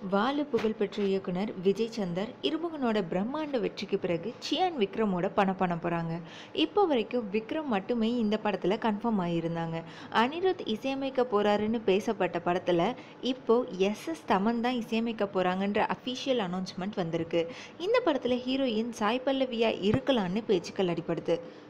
வாலு புகழ்பெற்ற இயக்குனர் விஜய் சந்தர் இருமுகனோட பிரம்மாண்ட வெற்றிக்கு பிறகு சியான் விக்ரமோட பணம் பண்ண போகிறாங்க. இப்போ வரைக்கும் விக்ரம் மட்டுமே இந்த படத்தில் கன்ஃபார்ம் ஆகியிருந்தாங்க. அனிருத் இசையமைக்க போகிறாருன்னு பேசப்பட்ட படத்தில் இப்போ எஸ்எஸ் தமன் தான் இசையமைக்க போகிறாங்கன்ற அஃபிஷியல் அனௌன்ஸ்மெண்ட் வந்திருக்கு. இந்த படத்தில் ஹீரோயின் சாய் பல்லவியா இருக்கலான்னு பேச்சுக்கள் அடிப்படுது.